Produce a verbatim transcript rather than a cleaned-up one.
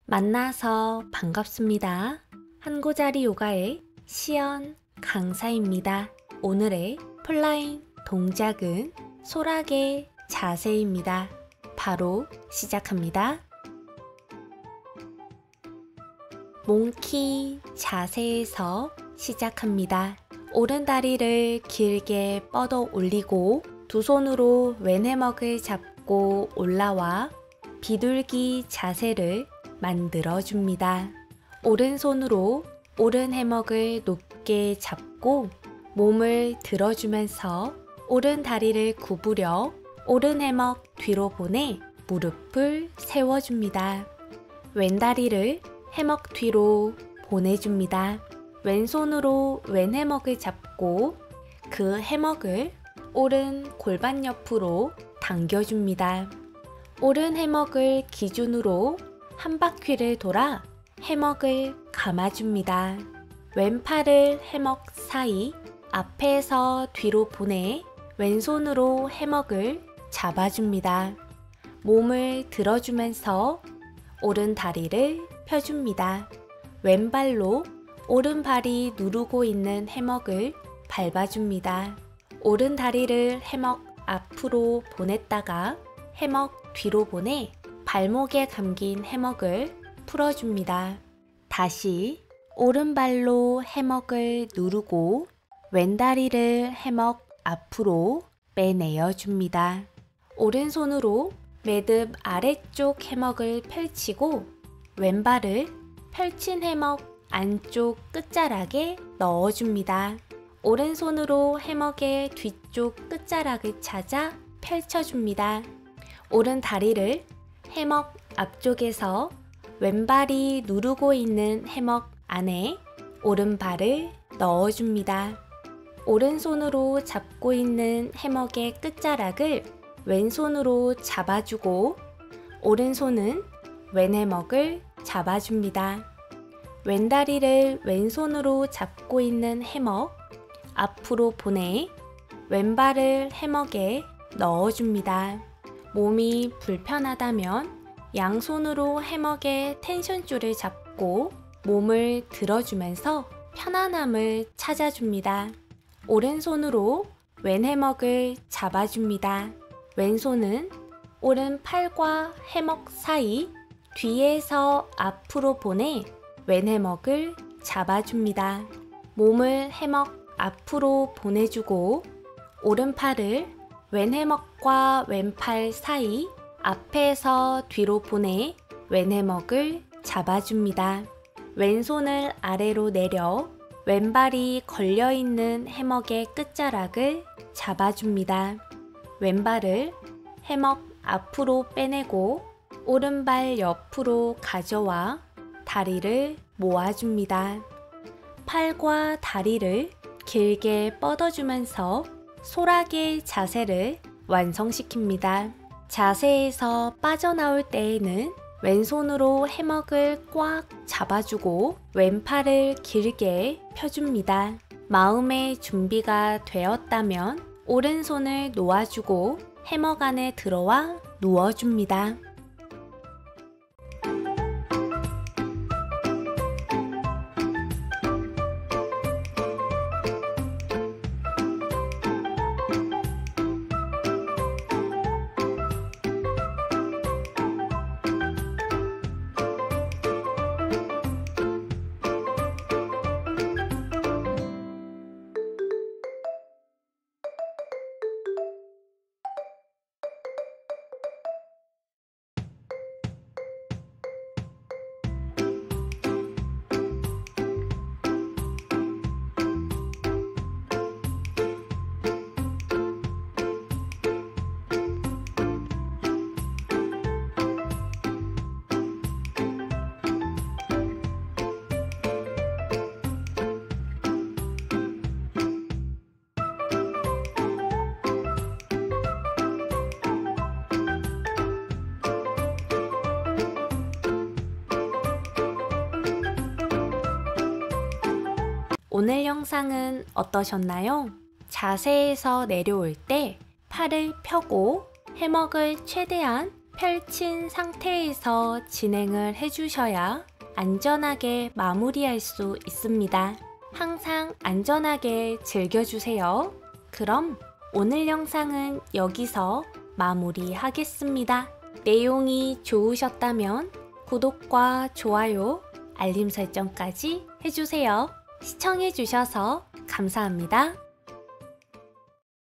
만나서 반갑습니다. 한고자리 요가의 시연 강사입니다. 오늘의 플라잉 동작은 소락의 자세입니다. 바로 시작합니다. 몽키 자세에서 시작합니다. 오른 다리를 길게 뻗어 올리고 두 손으로 왼 해먹을 잡고 올라와 비둘기 자세를 만들어줍니다. 오른손으로 오른 해먹을 높게 잡고 몸을 들어주면서 오른 다리를 구부려 오른 해먹 뒤로 보내 무릎을 세워줍니다. 왼 다리를 해먹 뒤로 보내줍니다. 왼손으로 왼 해먹을 잡고 그 해먹을 오른 골반 옆으로 당겨줍니다. 오른 해먹을 기준으로 한 바퀴를 돌아 해먹을 감아줍니다. 왼팔을 해먹 사이 앞에서 뒤로 보내 왼손으로 해먹을 잡아줍니다. 몸을 들어주면서 오른 다리를 펴줍니다. 왼발로 오른발이 누르고 있는 해먹을 밟아줍니다. 오른 다리를 해먹 앞으로 보냈다가 해먹 뒤로 보내 발목에 감긴 해먹을 풀어줍니다. 다시 오른발로 해먹을 누르고 왼다리를 해먹 앞으로 빼내어 줍니다. 오른손으로 매듭 아래쪽 해먹을 펼치고 왼발을 펼친 해먹 안쪽 끝자락에 넣어줍니다. 오른손으로 해먹의 뒤쪽 끝자락을 찾아 펼쳐줍니다. 오른 다리를 해먹 앞쪽에서 왼발이 누르고 있는 해먹 안에 오른발을 넣어줍니다. 오른손으로 잡고 있는 해먹의 끝자락을 왼손으로 잡아주고 오른손은 왼 해먹을 잡아줍니다. 왼다리를 왼손으로 잡고 있는 해먹 앞으로 보내 왼발을 해먹에 넣어줍니다. 몸이 불편하다면 양손으로 해먹의 텐션줄을 잡고 몸을 들어주면서 편안함을 찾아줍니다. 오른손으로 왼 해먹을 잡아줍니다. 왼손은 오른 팔과 해먹 사이 뒤에서 앞으로 보내 왼 해먹을 잡아줍니다. 몸을 해먹 앞으로 보내주고 오른팔을 왼 해먹과 왼팔 사이 앞에서 뒤로 보내 왼 해먹을 잡아줍니다. 왼손을 아래로 내려 왼발이 걸려있는 해먹의 끝자락을 잡아줍니다. 왼발을 해먹 앞으로 빼내고 오른발 옆으로 가져와 다리를 모아줍니다. 팔과 다리를 길게 뻗어주면서 소락의 자세를 완성시킵니다. 자세에서 빠져나올 때에는 왼손으로 해먹을 꽉 잡아주고 왼팔을 길게 펴줍니다. 마음의 준비가 되었다면 오른손을 놓아주고 해먹 안에 들어와 누워줍니다. 오늘 영상은 어떠셨나요? 자세에서 내려올 때 팔을 펴고 해먹을 최대한 펼친 상태에서 진행을 해주셔야 안전하게 마무리할 수 있습니다. 항상 안전하게 즐겨주세요. 그럼 오늘 영상은 여기서 마무리하겠습니다. 내용이 좋으셨다면 구독과 좋아요, 알림 설정까지 해주세요. 시청해주셔서 감사합니다.